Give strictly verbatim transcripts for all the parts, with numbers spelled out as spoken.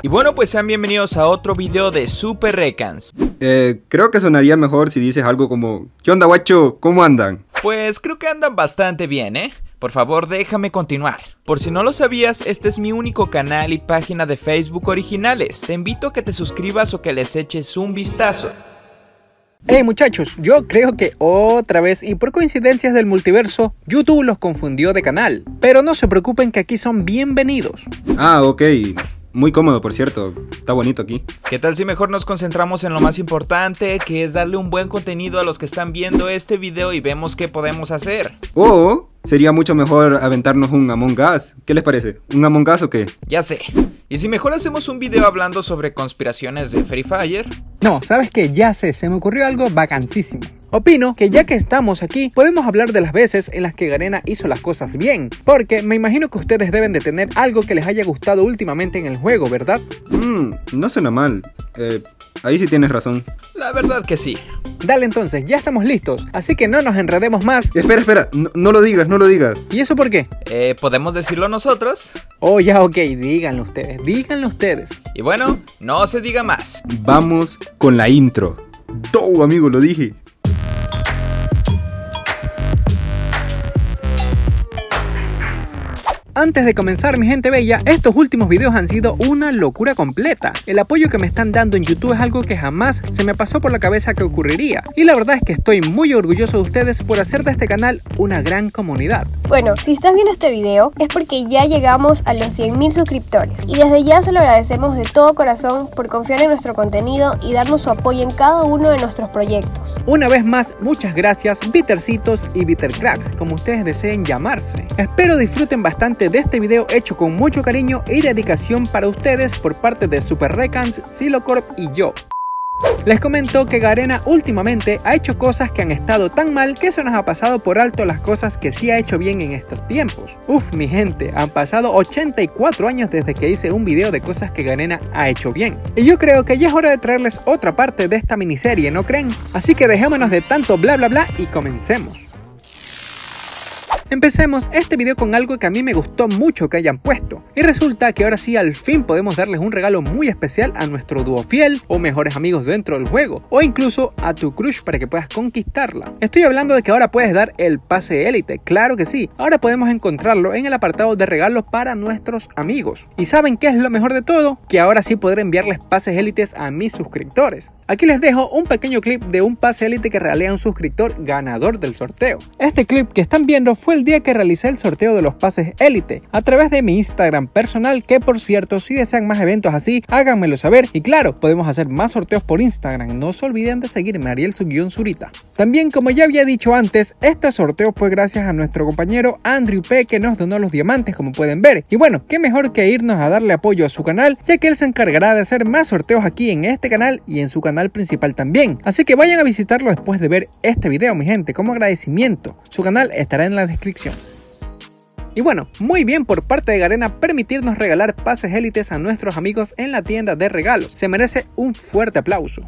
Y bueno, pues sean bienvenidos a otro video de Super Recans. Eh, creo que sonaría mejor si dices algo como: ¿qué onda, guacho? ¿Cómo andan? Pues creo que andan bastante bien, ¿eh? Por favor, déjame continuar. Por si no lo sabías, este es mi único canal y página de Facebook originales. Te invito a que te suscribas o que les eches un vistazo. Hey muchachos, yo creo que otra vez y por coincidencias del multiverso, YouTube los confundió de canal. Pero no se preocupen que aquí son bienvenidos. Ah, ok. Muy cómodo, por cierto. Está bonito aquí. ¿Qué tal si mejor nos concentramos en lo más importante, que es darle un buen contenido a los que están viendo este video y vemos qué podemos hacer? O sería mucho mejor aventarnos un Among Us. ¿Qué les parece? ¿Un Among Us o qué? Ya sé. ¿Y si mejor hacemos un video hablando sobre conspiraciones de Free Fire? No, ¿sabes qué? Ya sé, se me ocurrió algo vacancísimo. Opino que ya que estamos aquí, podemos hablar de las veces en las que Garena hizo las cosas bien, porque me imagino que ustedes deben de tener algo que les haya gustado últimamente en el juego, ¿verdad? Mmm, no suena mal. Eh, ahí sí tienes razón. La verdad que sí. Dale entonces, ya estamos listos, así que no nos enredemos más. Espera, espera, no, no lo digas, no lo digas. ¿Y eso por qué? Eh, ¿podemos decirlo nosotros? Oh, ya, ok, díganlo ustedes, díganlo ustedes. Y bueno, no se diga más. Vamos con la intro. ¡Dow, amigo, lo dije! Antes de comenzar, mi gente bella, estos últimos videos han sido una locura completa. El apoyo que me están dando en YouTube es algo que jamás se me pasó por la cabeza que ocurriría. Y la verdad es que estoy muy orgulloso de ustedes por hacer de este canal una gran comunidad. Bueno, si estás viendo este video es porque ya llegamos a los cien mil suscriptores. Y desde ya se lo agradecemos de todo corazón por confiar en nuestro contenido y darnos su apoyo en cada uno de nuestros proyectos. Una vez más, muchas gracias, Bittercitos y Bittercracks, como ustedes deseen llamarse. Espero disfruten bastante de este video hecho con mucho cariño y dedicación para ustedes por parte de Super Recans, Silocorp y yo. Les comento que Garena últimamente ha hecho cosas que han estado tan mal que se nos ha pasado por alto las cosas que sí ha hecho bien en estos tiempos. Uf, mi gente, han pasado ochenta y cuatro años desde que hice un video de cosas que Garena ha hecho bien. Y yo creo que ya es hora de traerles otra parte de esta miniserie, ¿no creen? Así que dejémonos de tanto bla bla bla y comencemos. Empecemos este video con algo que a mí me gustó mucho que hayan puesto. Y resulta que ahora sí al fin podemos darles un regalo muy especial a nuestro dúo fiel o mejores amigos dentro del juego. O incluso a tu crush para que puedas conquistarla. Estoy hablando de que ahora puedes dar el pase élite, claro que sí. Ahora podemos encontrarlo en el apartado de regalos para nuestros amigos. ¿Y saben qué es lo mejor de todo? Que ahora sí podré enviarles pases élites a mis suscriptores. Aquí les dejo un pequeño clip de un pase élite que regalé a un suscriptor ganador del sorteo. Este clip que están viendo fue el día que realicé el sorteo de los pases élite a través de mi Instagram personal, que por cierto, si desean más eventos así, háganmelo saber. Y claro, podemos hacer más sorteos por Instagram, no se olviden de seguirme, Ariel Zurita. También, como ya había dicho antes, este sorteo fue gracias a nuestro compañero Andrew P, que nos donó los diamantes, como pueden ver. Y bueno, qué mejor que irnos a darle apoyo a su canal, ya que él se encargará de hacer más sorteos aquí en este canal y en su canal principal también. Así que vayan a visitarlo después de ver este video, mi gente, como agradecimiento. Su canal estará en la descripción. Y bueno, muy bien por parte de Garena permitirnos regalar pases élites a nuestros amigos en la tienda de regalos. Se merece un fuerte aplauso.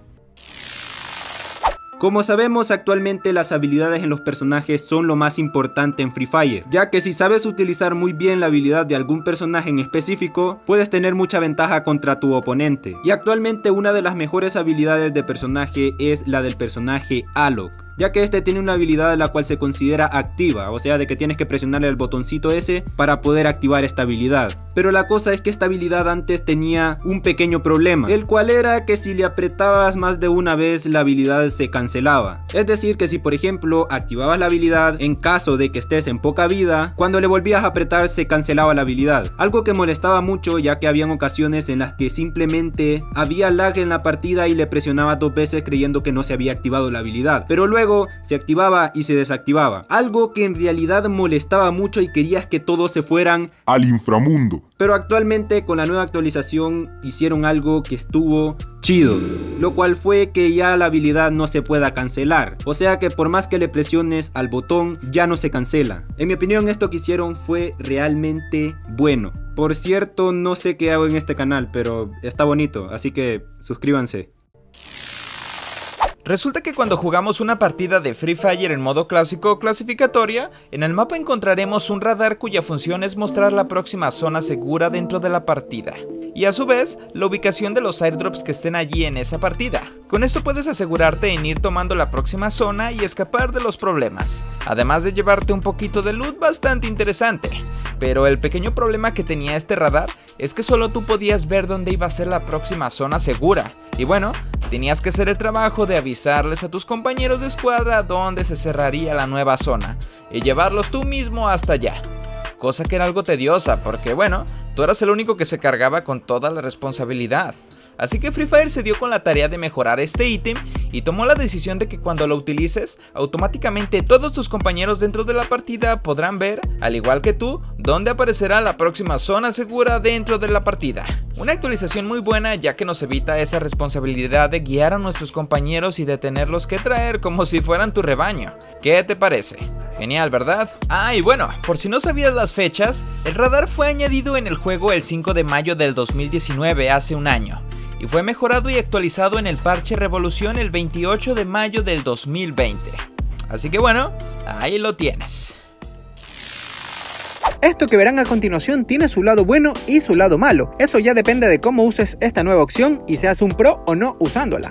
Como sabemos, actualmente las habilidades en los personajes son lo más importante en Free Fire, ya que si sabes utilizar muy bien la habilidad de algún personaje en específico, puedes tener mucha ventaja contra tu oponente. Y actualmente una de las mejores habilidades de personaje es la del personaje Alok, ya que este tiene una habilidad la cual se considera activa, o sea de que tienes que presionarle el botoncito ese para poder activar esta habilidad. Pero la cosa es que esta habilidad antes tenía un pequeño problema, el cual era que si le apretabas más de una vez la habilidad se cancelaba. Es decir que si por ejemplo activabas la habilidad en caso de que estés en poca vida, cuando le volvías a apretar se cancelaba la habilidad, algo que molestaba mucho, ya que habían ocasiones en las que simplemente había lag en la partida y le presionaba dos veces creyendo que no se había activado la habilidad, pero luego se activaba y se desactivaba, algo que en realidad molestaba mucho y querías que todos se fueran al inframundo. Pero actualmente con la nueva actualización hicieron algo que estuvo chido, lo cual fue que ya la habilidad no se pueda cancelar, o sea que por más que le presiones al botón ya no se cancela. En mi opinión esto que hicieron fue realmente bueno. Por cierto, no sé qué hago en este canal, pero está bonito, así que suscríbanse. Resulta que cuando jugamos una partida de Free Fire en modo clásico o clasificatoria, en el mapa encontraremos un radar cuya función es mostrar la próxima zona segura dentro de la partida, y a su vez, la ubicación de los airdrops que estén allí en esa partida. Con esto puedes asegurarte en ir tomando la próxima zona y escapar de los problemas, además de llevarte un poquito de loot bastante interesante. Pero el pequeño problema que tenía este radar es que solo tú podías ver dónde iba a ser la próxima zona segura, y bueno, tenías que hacer el trabajo de avisarles a tus compañeros de escuadra dónde se cerraría la nueva zona, y llevarlos tú mismo hasta allá. Cosa que era algo tediosa porque bueno, tú eras el único que se cargaba con toda la responsabilidad. Así que Free Fire se dio con la tarea de mejorar este ítem y tomó la decisión de que cuando lo utilices, automáticamente todos tus compañeros dentro de la partida podrán ver, al igual que tú, dónde aparecerá la próxima zona segura dentro de la partida. Una actualización muy buena ya que nos evita esa responsabilidad de guiar a nuestros compañeros y de tenerlos que traer como si fueran tu rebaño. ¿Qué te parece? Genial, ¿verdad? Ah, y bueno, por si no sabías las fechas, el radar fue añadido en el juego el cinco de mayo del dos mil diecinueve, hace un año. Y fue mejorado y actualizado en el parche Revolución el veintiocho de mayo del dos mil veinte. Así que bueno, ahí lo tienes. Esto que verán a continuación tiene su lado bueno y su lado malo. Eso ya depende de cómo uses esta nueva opción y seas un pro o no usándola.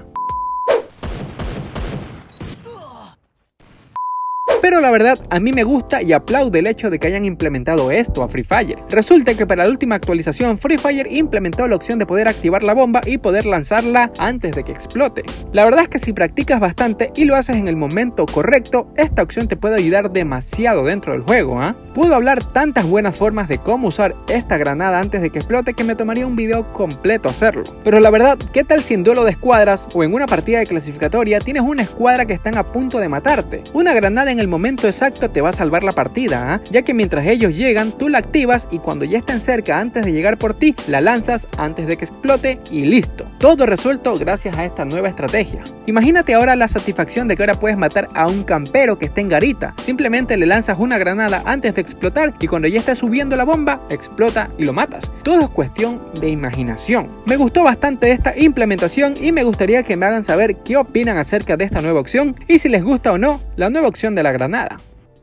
Pero la verdad, a mí me gusta y aplaudo el hecho de que hayan implementado esto a Free Fire. Resulta que para la última actualización, Free Fire implementó la opción de poder activar la bomba y poder lanzarla antes de que explote. La verdad es que si practicas bastante y lo haces en el momento correcto, esta opción te puede ayudar demasiado dentro del juego, ¿eh? Puedo hablar tantas buenas formas de cómo usar esta granada antes de que explote que me tomaría un video completo hacerlo. Pero la verdad, ¿qué tal si en duelo de escuadras o en una partida de clasificatoria tienes una escuadra que están a punto de matarte? Una granada en el momento exacto te va a salvar la partida, ¿eh? Ya que mientras ellos llegan, tú la activas y cuando ya estén cerca antes de llegar por ti, la lanzas antes de que explote y listo. Todo resuelto gracias a esta nueva estrategia. Imagínate ahora la satisfacción de que ahora puedes matar a un campero que esté en garita. Simplemente le lanzas una granada antes de explotar y cuando ya esté subiendo la bomba, explota y lo matas. Todo es cuestión de imaginación. Me gustó bastante esta implementación y me gustaría que me hagan saber qué opinan acerca de esta nueva opción y si les gusta o no la nueva opción de la granada.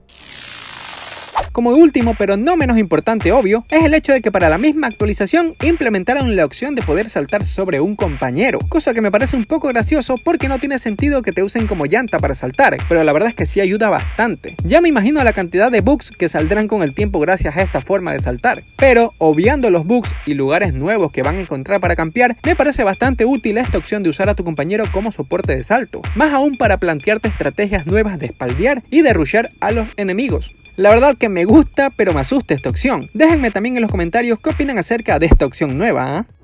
Como último, pero no menos importante, obvio, es el hecho de que para la misma actualización implementaron la opción de poder saltar sobre un compañero, cosa que me parece un poco gracioso porque no tiene sentido que te usen como llanta para saltar, pero la verdad es que sí ayuda bastante. Ya me imagino la cantidad de bugs que saldrán con el tiempo gracias a esta forma de saltar, pero obviando los bugs y lugares nuevos que van a encontrar para campear, me parece bastante útil esta opción de usar a tu compañero como soporte de salto, más aún para plantearte estrategias nuevas de espaldear y de rushear a los enemigos. La verdad que me gusta, pero me asusta esta opción. Déjenme también en los comentarios qué opinan acerca de esta opción nueva, ¿eh?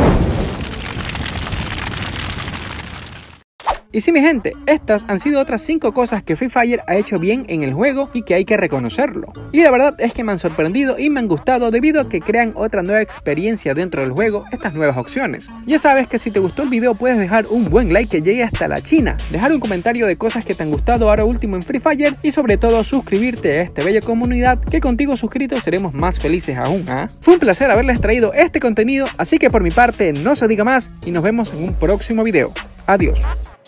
Y sí, mi gente, estas han sido otras cinco cosas que Free Fire ha hecho bien en el juego y que hay que reconocerlo. Y la verdad es que me han sorprendido y me han gustado debido a que crean otra nueva experiencia dentro del juego, estas nuevas opciones. Ya sabes que si te gustó el video puedes dejar un buen like que llegue hasta la China, dejar un comentario de cosas que te han gustado ahora último en Free Fire y sobre todo suscribirte a esta bella comunidad que contigo suscritos seremos más felices aún, ¿eh? Fue un placer haberles traído este contenido, así que por mi parte no se diga más y nos vemos en un próximo video. Adiós.